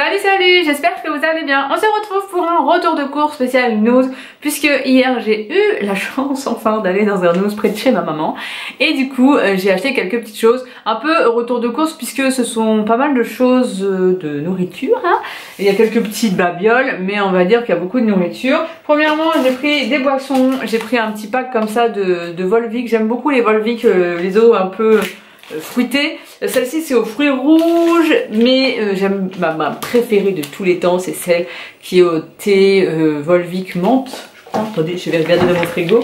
Salut, j'espère que vous allez bien. On se retrouve pour un retour de cours spécial news, puisque hier j'ai eu la chance enfin d'aller dans un news près de chez ma maman, et du coup j'ai acheté quelques petites choses, un peu retour de course puisque ce sont pas mal de choses de nourriture, hein. Il y a quelques petites babioles, mais on va dire qu'il y a beaucoup de nourriture. Premièrement, j'ai pris des boissons, j'ai pris un petit pack comme ça de Volvic. J'aime beaucoup les Volvic, les eaux un peu fruitée. Celle-ci c'est aux fruits rouges, mais j'aime ma préférée de tous les temps, c'est celle qui est au thé Volvic menthe, je crois. Attendez, je vais regarder dans mon frigo.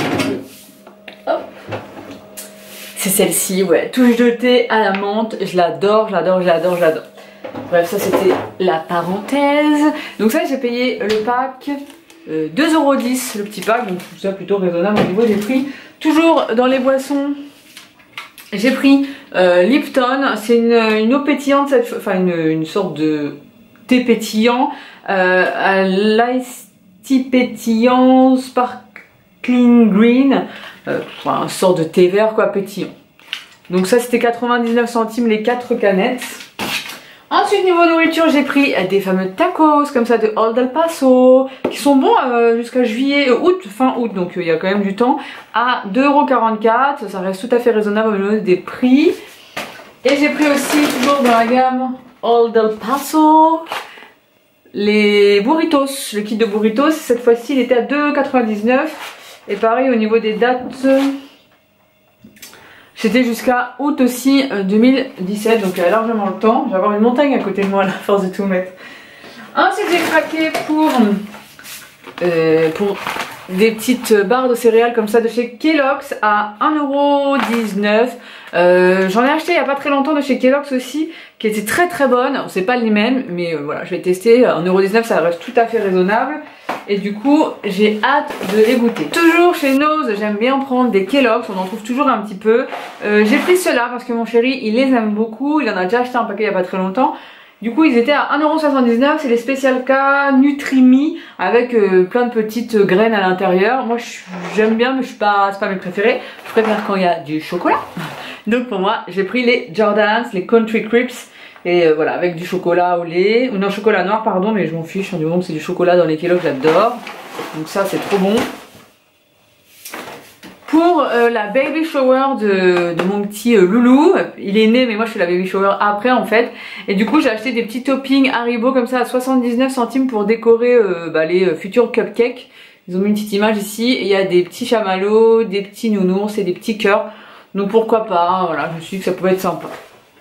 C'est celle-ci, ouais, touche de thé à la menthe, je l'adore, j'adore. Bref, ça c'était la parenthèse. Donc ça j'ai payé le pack 2,10 € le petit pack, donc je trouve ça plutôt raisonnable au niveau des prix. Toujours dans les boissons, j'ai pris Lipton, c'est une eau pétillante, enfin une sorte de thé pétillant, l'ice tea pétillant sparkling green, enfin une sorte de thé vert quoi, pétillant. Donc ça c'était 99 centimes les 4 canettes. Ensuite niveau nourriture j'ai pris des fameux tacos comme ça de Old El Paso qui sont bons jusqu'à juillet, fin août, donc il y a quand même du temps, à 2,44 €, ça reste tout à fait raisonnable au niveau des prix. Et j'ai pris aussi toujours dans la gamme Old El Paso les burritos, le kit de burritos, cette fois-ci il était à 2,99 €, et pareil au niveau des dates c'était jusqu'à août aussi 2017, donc il y a largement le temps. Je vais avoir une montagne à côté de moi à la force de tout mettre. Ensuite j'ai craqué pour des petites barres de céréales comme ça de chez Kellogg's à 1,19 €. J'en ai acheté il n'y a pas très longtemps de chez Kellogg's aussi, qui étaient très bonnes. C'est pas les mêmes, mais voilà, je vais tester. 1,19 €, ça reste tout à fait raisonnable. Et du coup, j'ai hâte de les goûter. Toujours chez Nose, j'aime bien prendre des Kellogg's, on en trouve toujours un petit peu. J'ai pris ceux-là parce que mon chéri, il les aime beaucoup. Il en a déjà acheté un paquet il n'y a pas très longtemps. Du coup, ils étaient à 1,79 €. C'est les Special K Nutri-Me avec plein de petites graines à l'intérieur. Moi, j'aime bien, mais c'est pas mes préférés. Je préfère quand il y a du chocolat. Donc pour moi, j'ai pris les Jordans, les Country Crisps. Et voilà, avec du chocolat au lait, ou non, chocolat noir pardon, mais je m'en fiche, du moment que c'est du chocolat dans les Kellogg's, j'adore. Donc ça c'est trop bon. Pour la baby shower de mon petit loulou, il est né mais moi je fais la baby shower après en fait. Et du coup j'ai acheté des petits toppings Haribo comme ça à 79 centimes pour décorer les futurs cupcakes. Ils ont mis une petite image ici et il y a des petits chamallows, des petits nounours et des petits cœurs. Donc pourquoi pas, voilà, je me suis dit que ça pouvait être sympa.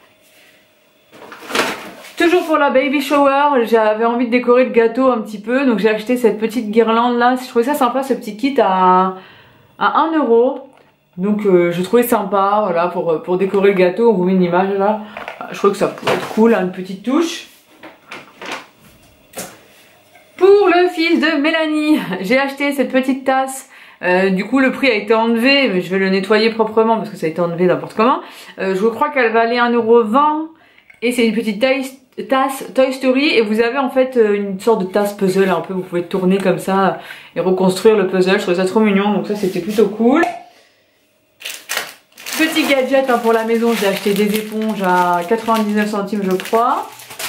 Toujours pour la baby shower, j'avais envie de décorer le gâteau un petit peu, donc j'ai acheté cette petite guirlande là. Je trouvais ça sympa, ce petit kit à 1 €. Donc je trouvais sympa, voilà, pour décorer le gâteau. On vous met une image là. Je trouvais que ça pourrait être cool, hein, une petite touche. Pour le fils de Mélanie, j'ai acheté cette petite tasse. Du coup le prix a été enlevé, mais je vais le nettoyer proprement parce que ça a été enlevé n'importe comment. Je crois qu'elle valait 1,20 €. Et c'est une petite tasse Toy Story, et vous avez en fait une sorte de tasse puzzle un peu, vous pouvez tourner comme ça et reconstruire le puzzle. Je trouvais ça trop mignon, donc ça c'était plutôt cool. Petit gadget hein, pour la maison, j'ai acheté des éponges à 99 centimes je crois.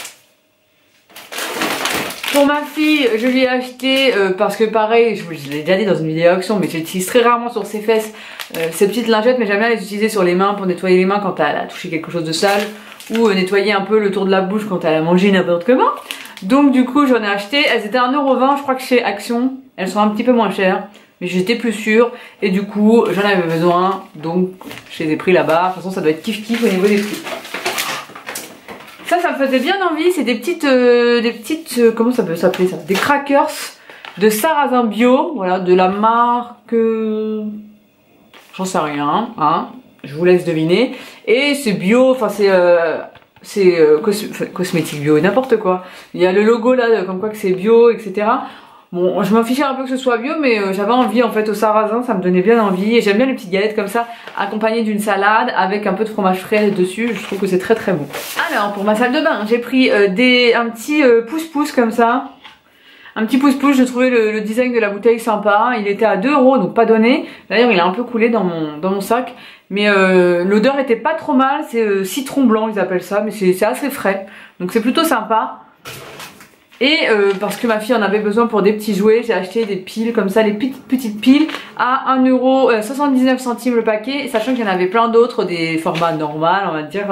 Pour ma fille, je lui ai acheté, parce que pareil, je l'ai déjà dit dans une vidéo action, mais j'utilise très rarement sur ses fesses ces petites lingettes, mais j'aime bien les utiliser sur les mains pour nettoyer les mains quand elle a touché quelque chose de sale, ou nettoyer un peu le tour de la bouche quand elle a mangé n'importe comment. Donc du coup j'en ai acheté, elles étaient à 1,20 €, je crois que chez Action, elles sont un petit peu moins chères, mais j'étais plus sûre, et du coup j'en avais besoin, donc je les ai pris là-bas. De toute façon ça doit être kiff au niveau des prix. Ça me faisait bien envie, c'est des petites, comment ça peut s'appeler ça, des crackers de sarrasin bio, voilà, de la marque, j'en sais rien, hein, je vous laisse deviner. Et c'est bio, enfin c'est cosmétique bio, n'importe quoi. Il y a le logo là, comme quoi que c'est bio, etc. Bon, je m'en fichais un peu que ce soit bio, mais j'avais envie en fait au sarrasin, ça me donnait bien envie. Et j'aime bien les petites galettes comme ça, accompagnées d'une salade avec un peu de fromage frais dessus. Je trouve que c'est très bon. Alors pour ma salle de bain, j'ai pris un petit pouce-pouce comme ça. Un petit pouce-pouce, j'ai trouvé le design de la bouteille sympa. Il était à 2 €, donc pas donné. D'ailleurs il a un peu coulé dans mon sac. Mais l'odeur était pas trop mal, c'est citron blanc ils appellent ça, mais c'est assez frais. Donc c'est plutôt sympa. Et parce que ma fille en avait besoin pour des petits jouets, j'ai acheté des piles comme ça, les petites piles à 1,79 € le paquet, sachant qu'il y en avait plein d'autres, des formats normaux, on va dire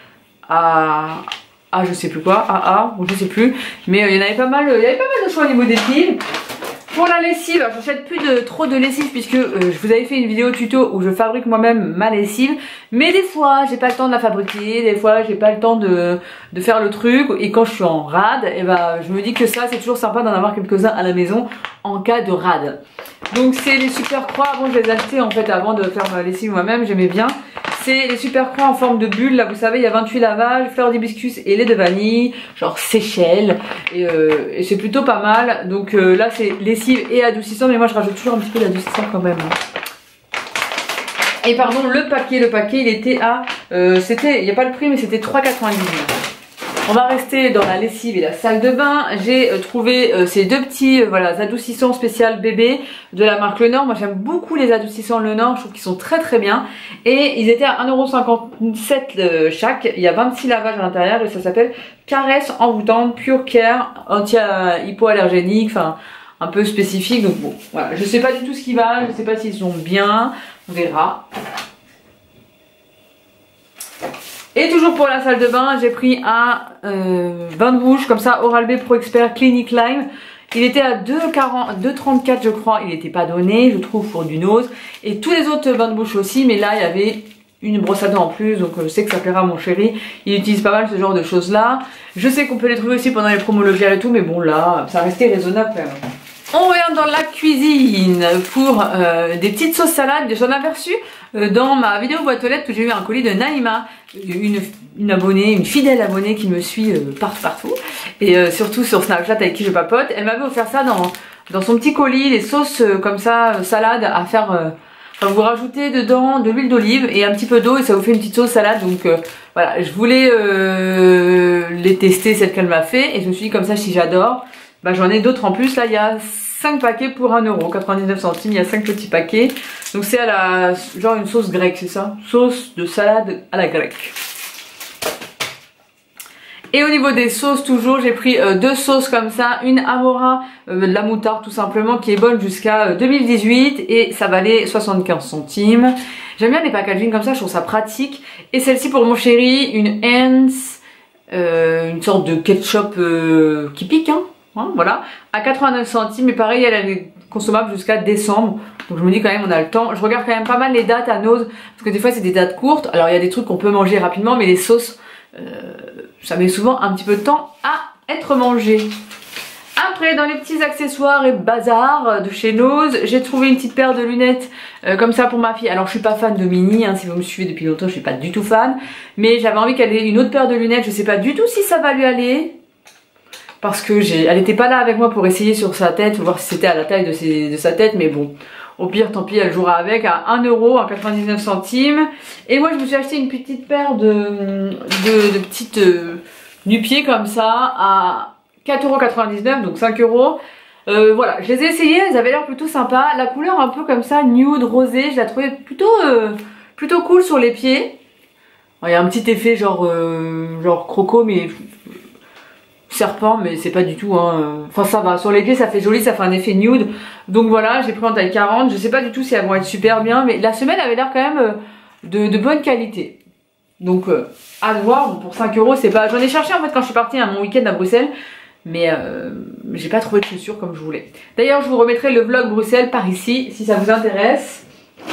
à je sais plus quoi, AA ou je sais plus, mais il y en avait pas mal, il y avait pas mal de choix au niveau des piles. Pour la lessive, j'achète plus trop de lessive puisque je vous avais fait une vidéo tuto où je fabrique moi-même ma lessive. Mais des fois, j'ai pas le temps de la fabriquer, des fois j'ai pas le temps de faire le truc. Et quand je suis en rade, et ben, je me dis que ça c'est toujours sympa d'en avoir quelques-uns à la maison en cas de rade. Donc c'est les Super Croix, bon je les ai achetés en fait avant de faire ma lessive moi-même, j'aimais bien. C'est les Super Croix en forme de bulle, là vous savez il y a 28 lavages, fleur d'hibiscus et lait de vanille, genre Seychelles, et c'est plutôt pas mal. Donc là c'est lessive et adoucissant, mais moi je rajoute toujours un petit peu d'adoucissant quand même. Et pardon, le paquet il était à, il n'y a pas le prix mais c'était 3,99 €. On va rester dans la lessive et la salle de bain. J'ai trouvé ces deux petits voilà, adoucissants spécial bébé de la marque Lenor. Moi j'aime beaucoup les adoucissants Lenor, je trouve qu'ils sont très bien. Et ils étaient à 1,57 € chaque. Il y a 26 lavages à l'intérieur et ça s'appelle Caresse envoûtante Pure Care anti-hypoallergénique, enfin un peu spécifique. Donc bon, voilà, je sais pas du tout ce qui va, je sais pas s'ils sont bien, on verra. Et toujours pour la salle de bain, j'ai pris un bain de bouche comme ça, Oral-B Pro Expert Clinic Lime. Il était à 2,34 je crois, il n'était pas donné, je trouve, pour du nose. Et tous les autres bains de bouche aussi, mais là il y avait une brosse à dents en plus, donc je sais que ça plaira à mon chéri. Il utilise pas mal ce genre de choses là. Je sais qu'on peut les trouver aussi pendant les promos Leclerc et tout, mais bon là, ça restait raisonnable quand même. On revient dans la cuisine pour des petites sauces salades. J'en avais reçu dans ma vidéo boîte aux lettres où j'ai eu un colis de Naïma, une abonnée, une fidèle abonnée qui me suit partout et surtout sur Snapchat avec qui je papote. Elle m'avait offert ça dans son petit colis, les sauces comme ça salades à faire. Enfin, vous rajoutez dedans de l'huile d'olive et un petit peu d'eau et ça vous fait une petite sauce salade. Donc voilà, je voulais les tester, celles qu'elle m'a fait, et je me suis dit comme ça si j'adore. Bah, j'en ai d'autres en plus, là il y a 5 paquets pour 1,99 €, il y a 5 petits paquets. Donc c'est à la, genre une sauce grecque, c'est ça? Sauce de salade à la grecque. Et au niveau des sauces toujours, j'ai pris deux sauces comme ça, une Amora, de la moutarde tout simplement, qui est bonne jusqu'à 2018 et ça valait 75 centimes. J'aime bien les packaging comme ça, je trouve ça pratique. Et celle-ci pour mon chéri, une Heinz, une sorte de ketchup qui pique, hein. Voilà, à 89 centimes, mais pareil elle est consommable jusqu'à décembre, donc je me dis quand même on a le temps. Je regarde quand même pas mal les dates à Nose, parce que des fois c'est des dates courtes, alors il y a des trucs qu'on peut manger rapidement, mais les sauces, ça met souvent un petit peu de temps à être mangé. Après dans les petits accessoires et bazar de chez Nose, j'ai trouvé une petite paire de lunettes comme ça pour ma fille. Alors je suis pas fan de Mini, hein, si vous me suivez depuis longtemps je suis pas du tout fan, mais j'avais envie qu'elle ait une autre paire de lunettes, je sais pas du tout si ça va lui aller. Parce que elle était pas là avec moi pour essayer sur sa tête, voir si c'était à la taille de sa tête, mais bon, au pire tant pis, elle jouera avec à 1 € à 99 centimes. Et moi je me suis acheté une petite paire de petites nu-pieds comme ça à 4,99 €, donc 5 €. Voilà, je les ai essayées, elles avaient l'air plutôt sympas. La couleur un peu comme ça, nude, rosé, je la trouvais plutôt cool sur les pieds. Il y a un petit effet genre croco, mais serpent, mais c'est pas du tout hein. Enfin ça va, sur les pieds ça fait joli, ça fait un effet nude. Donc voilà, j'ai pris en taille 40. Je sais pas du tout si elles vont être super bien, mais la semelle avait l'air quand même de bonne qualité. Donc à voir, bon, pour 5 €, c'est pas... J'en ai cherché en fait quand je suis partie à mon week-end à Bruxelles, mais j'ai pas trouvé de chaussures comme je voulais. D'ailleurs je vous remettrai le vlog Bruxelles par ici si ça vous intéresse.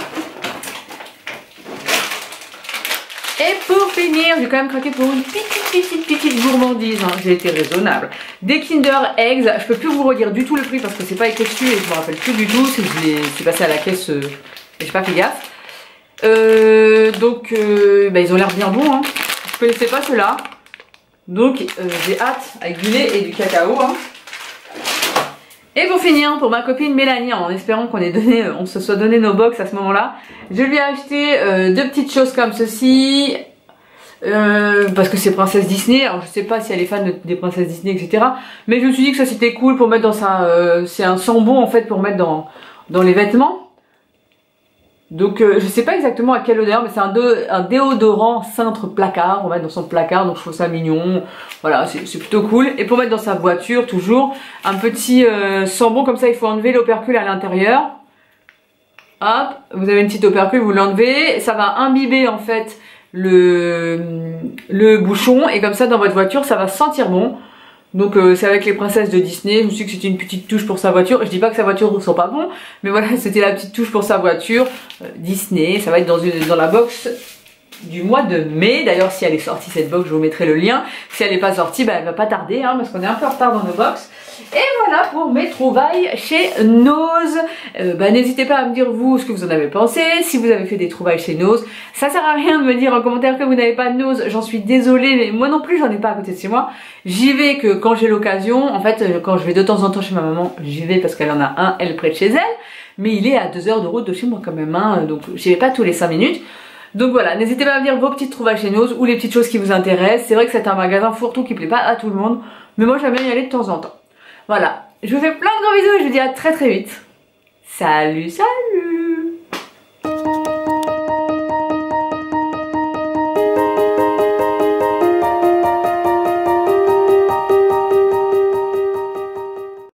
Et pour finir, j'ai quand même craqué pour une petite gourmandise, hein. J'ai été raisonnable. Des Kinder Eggs, je peux plus vous redire du tout le prix parce que c'est pas écrit dessus et je me rappelle plus du tout, si je suis passée à la caisse et j'ai pas fait gaffe. Donc ils ont l'air bien bons, hein. Je connaissais pas ceux-là, donc j'ai hâte avec du lait et du cacao, hein. Et pour finir, pour ma copine Mélanie, en espérant on se soit donné nos box à ce moment-là, je lui ai acheté deux petites choses comme ceci, parce que c'est princesse Disney. Alors je sais pas si elle est fan des princesses Disney, etc. Mais je me suis dit que ça c'était cool pour mettre dans sa... c'est un sambon en fait pour mettre dans les vêtements. Donc je sais pas exactement à quelle odeur, mais c'est un déodorant cintre placard, on va mettre dans son placard, donc je trouve ça mignon, voilà, c'est plutôt cool. Et pour mettre dans sa voiture, toujours, un petit sambon, comme ça il faut enlever l'opercule à l'intérieur. Hop, vous avez une petite opercule, vous l'enlevez, ça va imbiber en fait le bouchon, et comme ça dans votre voiture ça va sentir bon. Donc c'est avec les princesses de Disney, je me suis dit que c'était une petite touche pour sa voiture. Je dis pas que sa voiture ne sent pas bon, mais voilà, c'était la petite touche pour sa voiture. Disney, ça va être dans la box du mois de mai. D'ailleurs, si elle est sortie cette box, je vous mettrai le lien. Si elle n'est pas sortie, bah, elle va pas tarder, hein, parce qu'on est un peu en retard dans nos box. Et voilà pour mes trouvailles chez Nose. Bah, n'hésitez pas à me dire vous ce que vous en avez pensé, si vous avez fait des trouvailles chez Nose. Ça sert à rien de me dire en commentaire que vous n'avez pas de Nose, j'en suis désolée, mais moi non plus j'en ai pas à côté de chez moi. J'y vais que quand j'ai l'occasion. En fait, quand je vais de temps en temps chez ma maman, j'y vais parce qu'elle en a un, elle, près de chez elle. Mais il est à 2 heures de route de chez moi quand même, hein, donc j'y vais pas tous les 5 minutes. Donc voilà, n'hésitez pas à me dire vos petites trouvailles chez Nose ou les petites choses qui vous intéressent. C'est vrai que c'est un magasin fourre-tout qui plaît pas à tout le monde, mais moi j'aime bien y aller de temps en temps. Voilà, je vous fais plein de gros bisous et je vous dis à très vite. Salut, salut!